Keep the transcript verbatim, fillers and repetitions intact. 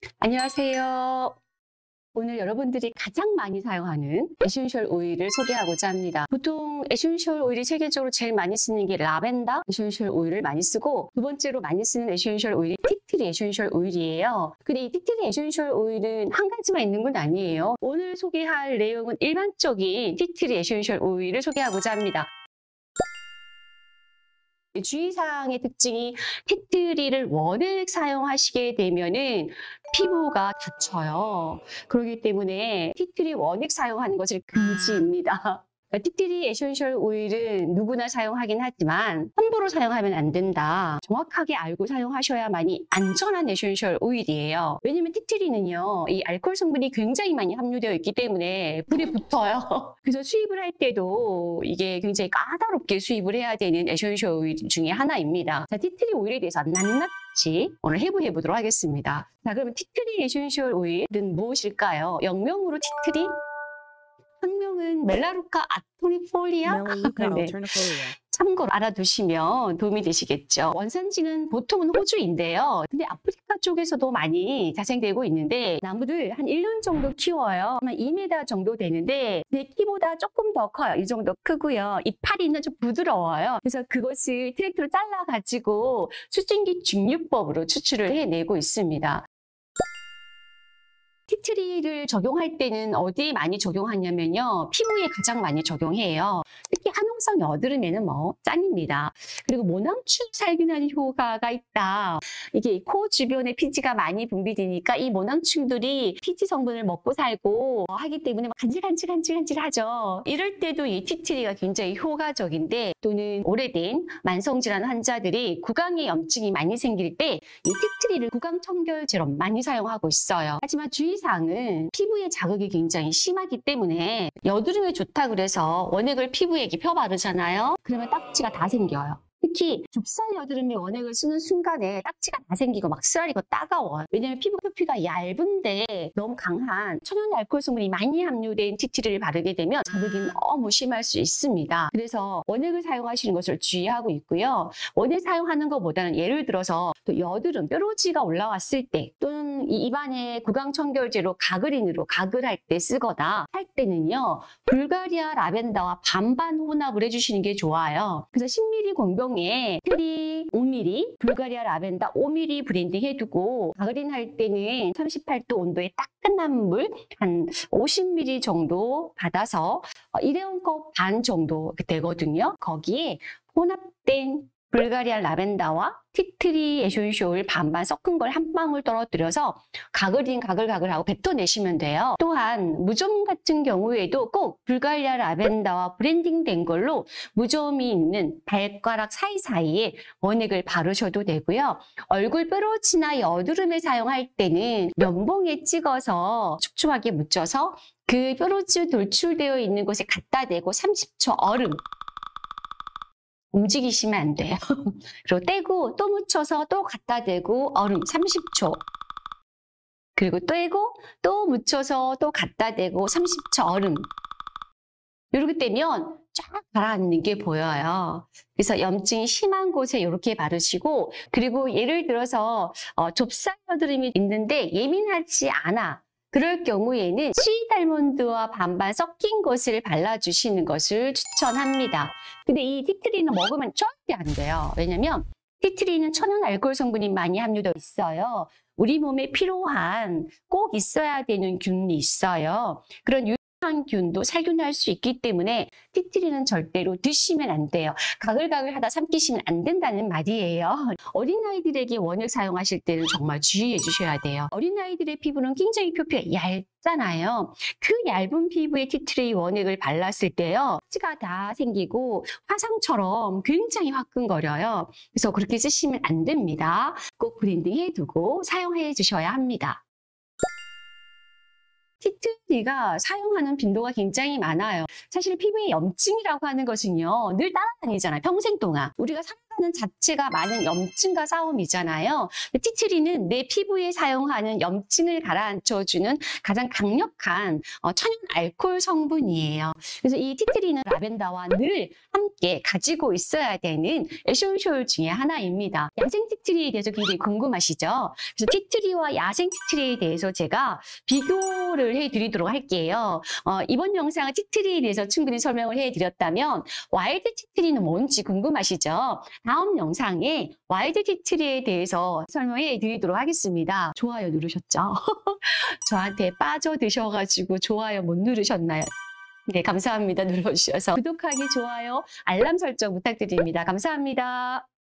안녕하세요. 오늘 여러분들이 가장 많이 사용하는 에센셜 오일을 소개하고자 합니다. 보통 에센셜 오일이 세계적으로 제일 많이 쓰는 게 라벤더 에센셜 오일을 많이 쓰고, 두 번째로 많이 쓰는 에센셜 오일이 티트리 에센셜 오일이에요. 근데 이 티트리 에센셜 오일은 한 가지만 있는 건 아니에요. 오늘 소개할 내용은 일반적인 티트리 에센셜 오일을 소개하고자 합니다. 주의사항의 특징이 티트리를 원액 사용하시게 되면은 피부가 다쳐요. 그렇기 때문에 티트리 원액 사용하는 것을 금지입니다. 티트리 에센셜 오일은 누구나 사용하긴 하지만 함부로 사용하면 안 된다. 정확하게 알고 사용하셔야만이 안전한 에센셜 오일이에요. 왜냐면 티트리는요, 이 알코올 성분이 굉장히 많이 함유되어 있기 때문에 불이 붙어요. 그래서 수입을 할 때도 이게 굉장히 까다롭게 수입을 해야 되는 에센셜 오일 중에 하나입니다. 자, 티트리 오일에 대해서 낱낱이 오늘 해부해 보도록 하겠습니다. 자, 그러면 티트리 에센셜 오일은 무엇일까요? 영명으로 티트리, 학명은 멜라루카 아토니폴리아. 네. 참고로 알아두시면 도움이 되시겠죠. 원산지는 보통은 호주인데요. 근데 아프리카 쪽에서도 많이 자생되고 있는데, 나무를 한 일 년 정도 키워요. 한 이 미터 정도 되는데 내 키보다 조금 더 커요. 이 정도 크고요. 이파리는 좀 부드러워요. 그래서 그것을 트랙터로 잘라가지고 수증기 증류법으로 추출을 해내고 있습니다. 티트리를 적용할 때는 어디에 많이 적용하냐면요, 피부에 가장 많이 적용해요. 특히 한홍성 여드름에는 뭐 짱입니다. 그리고 모낭충 살균하는 효과가 있다. 이게 코 주변에 피지가 많이 분비되니까 이 모낭충들이 피지 성분을 먹고 살고 하기 때문에 간질간질간질간질하죠. 이럴 때도 이 티트리가 굉장히 효과적인데, 또는 오래된 만성질환 환자들이 구강에 염증이 많이 생길 때 이 티트리를 구강 청결제로 많이 사용하고 있어요. 하지만 주의사항은 피부에 자극이 굉장히 심하기 때문에, 여드름에 좋다 그래서 원액을 피부에 펴 바르잖아요. 그러면 딱지가 다 생겨요. 특히 좁쌀 여드름에 원액을 쓰는 순간에 딱지가 다 생기고 막 쓰라리고 따가워요. 왜냐면 피부 표피가 얇은데 너무 강한 천연 알코올 성분이 많이 함유된 티트리를 바르게 되면 자극이 너무 심할 수 있습니다. 그래서 원액을 사용하시는 것을 주의하고 있고요. 원액 사용하는 것보다는 예를 들어서 또 여드름, 뾰루지가 올라왔을 때, 또는 이 입안에 구강 청결제로 가그린으로 가글 할 때 쓰거나 할 때는요, 불가리아 라벤더와 반반 혼합을 해주시는 게 좋아요. 그래서 십 밀리리터 공병 트리 오 밀리리터, 불가리아 라벤더 오 밀리리터 브랜딩 해두고, 가그린 할 때는 삼십팔 도 온도에 따끈한 물 한 오십 밀리리터 정도 받아서 일회용 컵 반 정도 되거든요. 거기에 혼합된 불가리아 라벤더와 티트리 에센셜 오일 반반 섞은 걸 한 방울 떨어뜨려서 가글인 가글가글하고 뱉어내시면 돼요. 또한 무좀 같은 경우에도 꼭 불가리아 라벤더와 브랜딩된 걸로 무좀이 있는 발가락 사이사이에 원액을 바르셔도 되고요. 얼굴 뾰루지나 여드름에 사용할 때는 면봉에 찍어서 촉촉하게 묻혀서 그 뾰루지 돌출되어 있는 곳에 갖다 대고 삼십 초 얼음, 움직이시면 안 돼요. 그리고 떼고 또 묻혀서 또 갖다 대고 얼음 삼십 초. 그리고 떼고 또 묻혀서 또 갖다 대고 삼십 초 얼음. 이렇게 되면 쫙 가라앉는 게 보여요. 그래서 염증이 심한 곳에 이렇게 바르시고, 그리고 예를 들어서 어, 좁쌀 여드름이 있는데 예민하지 않아. 그럴 경우에는 스윗 알몬드와 반반 섞인 것을 발라주시는 것을 추천합니다. 근데 이 티트리는 먹으면 절대 안 돼요. 왜냐면 티트리는 천연 알코올 성분이 많이 함유되어 있어요. 우리 몸에 필요한 꼭 있어야 되는 균이 있어요. 그런 유효한 균도 살균할 수 있기 때문에 티트리는 절대로 드시면 안 돼요. 가글가글 하다 삼키시면 안 된다는 말이에요. 어린아이들에게 원액 사용하실 때는 정말 주의해 주셔야 돼요. 어린아이들의 피부는 굉장히 표피가 얇잖아요. 그 얇은 피부에 티트리 원액을 발랐을 때요, 티가 다 생기고 화상처럼 굉장히 화끈거려요. 그래서 그렇게 쓰시면 안 됩니다. 꼭 브랜딩 해두고 사용해 주셔야 합니다. 티트리가 사용하는 빈도가 굉장히 많아요. 사실 피부에 염증이라고 하는 것은요, 늘 따라다니잖아요. 평생 동안. 우리가 티트리는 자체가 많은 염증과 싸움이잖아요. 티트리는 내 피부에 사용하는 염증을 가라앉혀주는 가장 강력한 어, 천연 알코올 성분이에요. 그래서 이 티트리는 라벤더와 늘 함께 가지고 있어야 되는 에센셜 중에 하나입니다. 야생 티트리에 대해서 굉장히 궁금하시죠? 그래서 티트리와 야생 티트리에 대해서 제가 비교를 해드리도록 할게요. 어, 이번 영상은 티트리에 대해서 충분히 설명을 해드렸다면 와일드 티트리는 뭔지 궁금하시죠? 다음 영상에 와일드 티트리에 대해서 설명해 드리도록 하겠습니다. 좋아요 누르셨죠? 저한테 빠져드셔가지고 좋아요 못 누르셨나요? 네, 감사합니다. 눌러주셔서 구독하기, 좋아요, 알람 설정 부탁드립니다. 감사합니다.